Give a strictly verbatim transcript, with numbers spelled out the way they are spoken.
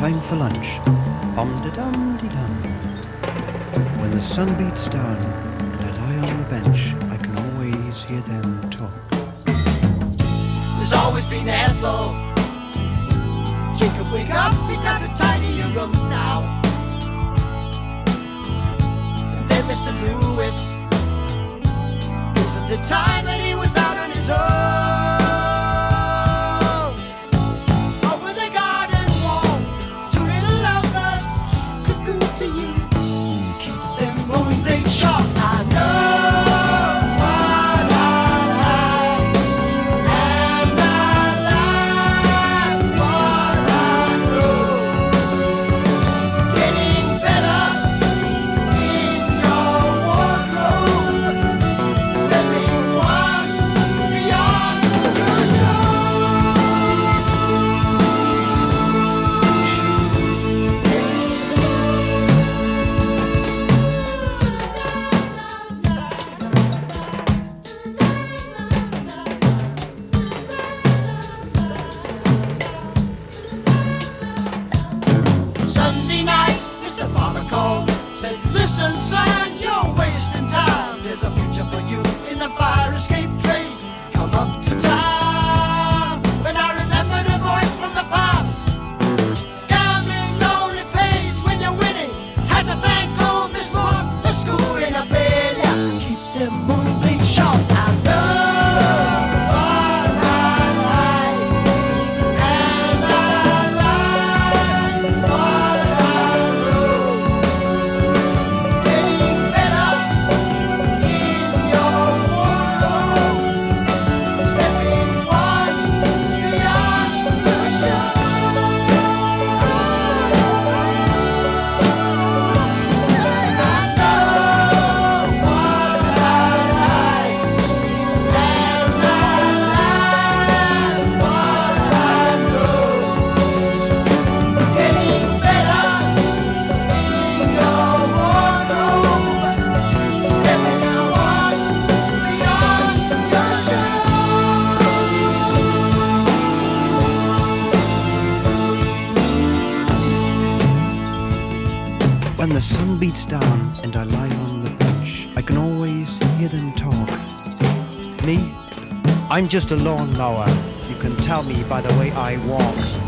time for lunch. Bum-de-dum-de-dum. When the sun beats down and I lie on the bench, I can always hear them talk. There's always been Ethel. Jacob, wake up, we got to tidy your room now. And then Mister Lewis, isn't it time that he was out on his own? Over the garden wall, two little lovebirds, cuckoo to you. Keep them moving things sharp. I know what I like, and I like what I know. Getting better in your wardrobe, stepping one beyond your Sunday night, Mister Farmer called, said, listen son, you're wasting time. There's a future for you in the fire escape trade. Come up to town. When I remembered a voice from the past, gambling only pays when you're winning. Had to thank old Miss Moore for schooling a failure. Keep them moving sharp. I know what I like, and I like what I know. Getting better in your wardrobe, stepping one beyond your When the sun beats down and I lie on the bench, I can always hear them talk. Me? I'm just a lawnmower. You can tell me by the way I walk.